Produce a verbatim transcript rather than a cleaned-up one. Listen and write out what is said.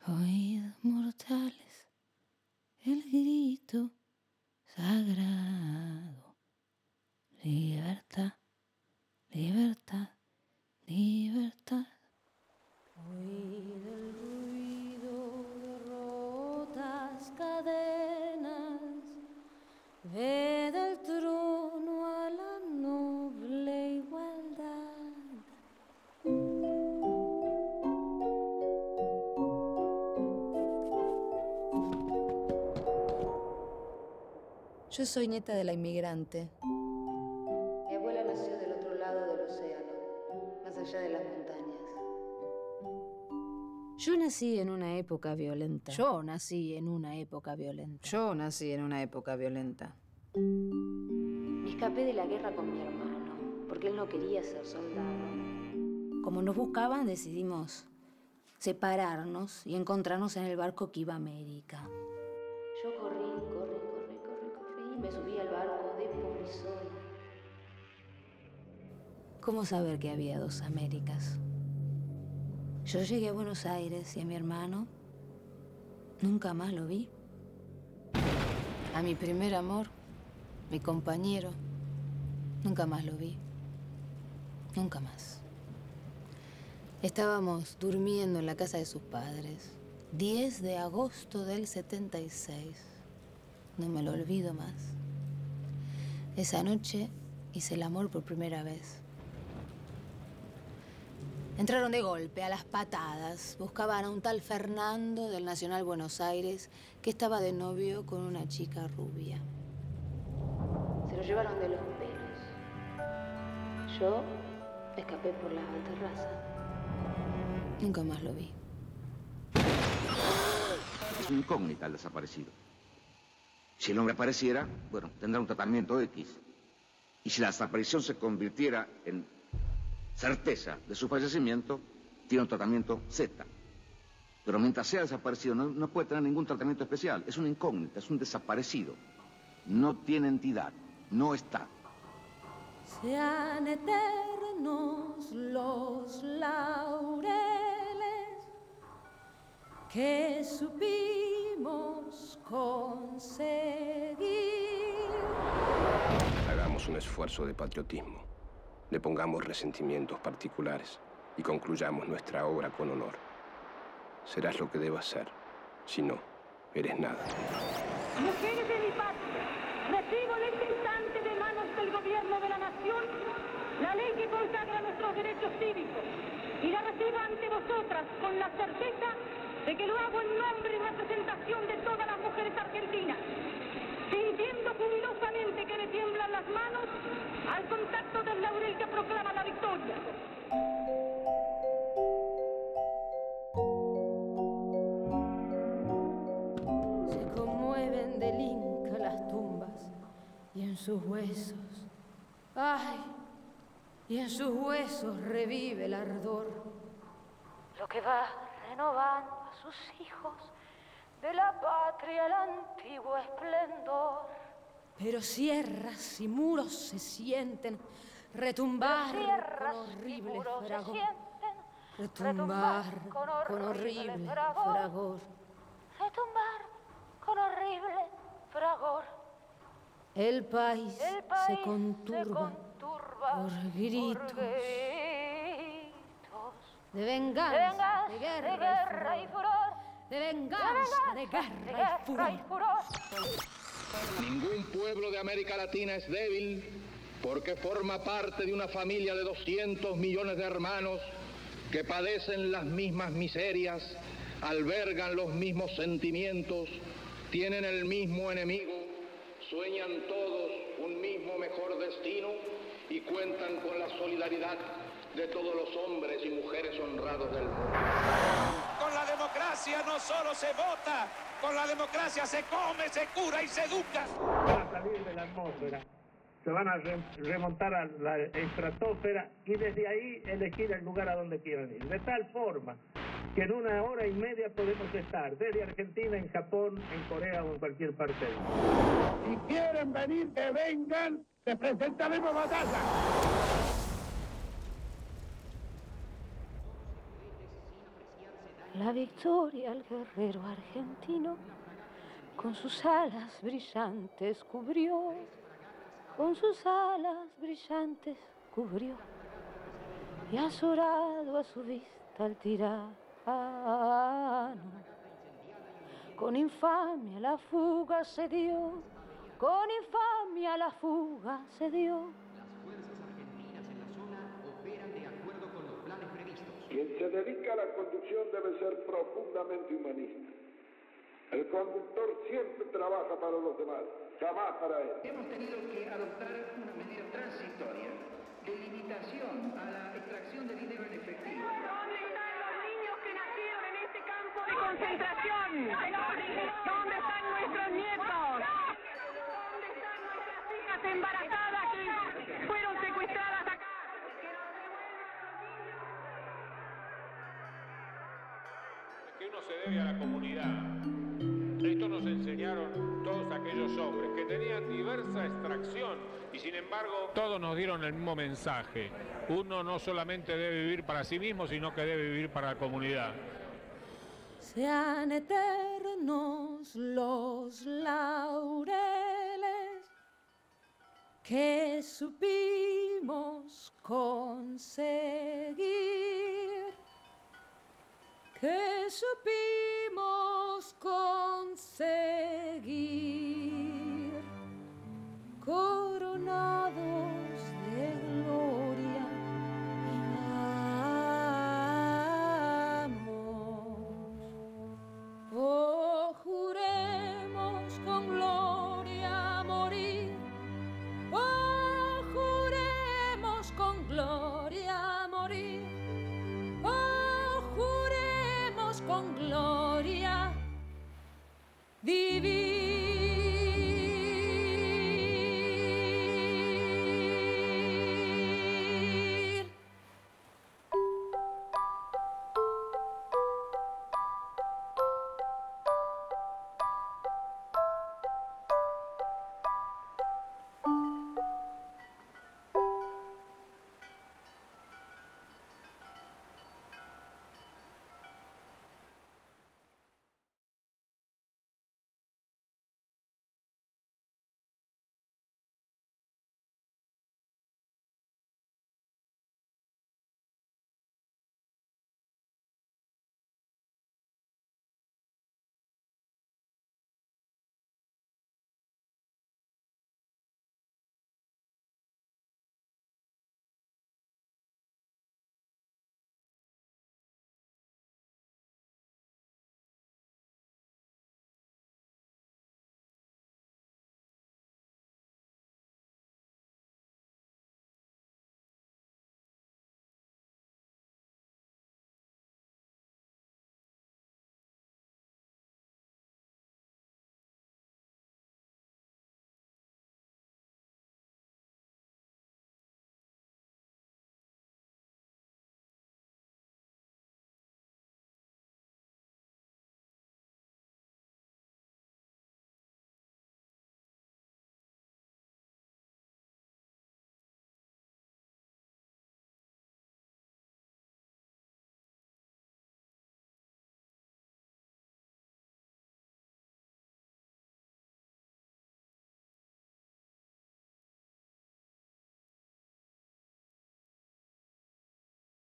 Oíd mortales el grito sagrado. Libertad, libertad, libertad. Oíd el ruido de rotas cadenas. Ved el trono a la noble igualdad. Yo soy nieta de la inmigrante. Mi abuela nació del otro lado del océano, más allá de las montañas. Yo nací en una época violenta. Yo nací en una época violenta. Yo nací en una época violenta. Me escapé de la guerra con mi hermano, porque él no quería ser soldado. Como nos buscaban, decidimos separarnos y encontrarnos en el barco que iba a América. Yo corrí, corrí, corrí, corrí, corrí, y me subí al barco de polizón. ¿Cómo saber que había dos Américas? Yo llegué a Buenos Aires y a mi hermano nunca más lo vi. A mi primer amor, mi compañero, nunca más lo vi. Nunca más. Estábamos durmiendo en la casa de sus padres. diez de agosto del setenta y seis. No me lo olvido más. Esa noche hice el amor por primera vez. Entraron de golpe, a las patadas. Buscaban a un tal Fernando del Nacional Buenos Aires que estaba de novio con una chica rubia. Se lo llevaron de los pelos. Yo escapé por la terraza. Nunca más lo vi. Es una incógnita el desaparecido. Si el hombre apareciera, bueno, tendrá un tratamiento X. Y si la desaparición se convirtiera en certeza de su fallecimiento, tiene un tratamiento Z. Pero mientras sea desaparecido, no, no puede tener ningún tratamiento especial. Es una incógnita, es un desaparecido. No tiene entidad, no está. Sean eternos los laureles que supimos conseguir. Hagamos un esfuerzo de patriotismo. Le pongamos resentimientos particulares y concluyamos nuestra obra con honor. Serás lo que debas ser. Si no, eres nada. Mujeres de mi patria, recibo en este instante de manos del gobierno de la nación la ley que consagra nuestros derechos cívicos y la recibo ante vosotras con la certeza de que lo hago en nombre y representación de todas las mujeres argentinas, sintiendo jubilosamente que me tiemblan las manos al contacto del laurel que proclama la victoria. Se conmueven del Inca las tumbas y en sus huesos, ay, y en sus huesos revive el ardor. Lo que va renovando a sus hijos de la patria el antiguo esplendor. Pero sierras y muros se sienten retumbar con horrible fragor. Retumbar con horrible fragor. Retumbar con horrible fragor. El país, El país se conturba, se conturba por gritos, por gritos de venganza, de, venganza, de guerra, de guerra y furor. De venganza, de guerra, de guerra y furor. Y furor. Ningún pueblo de América Latina es débil porque forma parte de una familia de doscientos millones de hermanos que padecen las mismas miserias, albergan los mismos sentimientos, tienen el mismo enemigo, sueñan todos un mismo mejor destino y cuentan con la solidaridad de todos los hombres y mujeres honrados del mundo. Con la democracia no solo se vota, con la democracia se come, se cura y se educa. Van a salir de la atmósfera, se van a re remontar a la estratosfera y desde ahí elegir el lugar a donde quieran ir. De tal forma que en una hora y media podemos estar desde Argentina, en Japón, en Corea o en cualquier parte del mundo. Si quieren venir, que vengan, les presentaremos batalla. la victoria al guerrero argentino, con sus alas brillantes cubrió, con sus alas brillantes cubrió, y azorado a su vista el tirano, con infamia la fuga se dio, con infamia la fuga se dio. Quien se dedica a la conducción debe ser profundamente humanista. El conductor siempre trabaja para los demás, jamás para él. Hemos tenido que adoptar una medida transitoria de limitación a la extracción de dinero en efectivo. ¿Dónde están los niños que nacieron en este campo de concentración? ¿Dónde están nuestros nietos? ¿Dónde están nuestras hijas embarazadas que fueron secuestradas acá? Que uno se debe a la comunidad. Esto nos enseñaron todos aquellos hombres que tenían diversa extracción y sin embargo todos nos dieron el mismo mensaje. Uno no solamente debe vivir para sí mismo, sino que debe vivir para la comunidad. Sean eternos los laureles que supimos conseguir, que supimos conseguir, coronado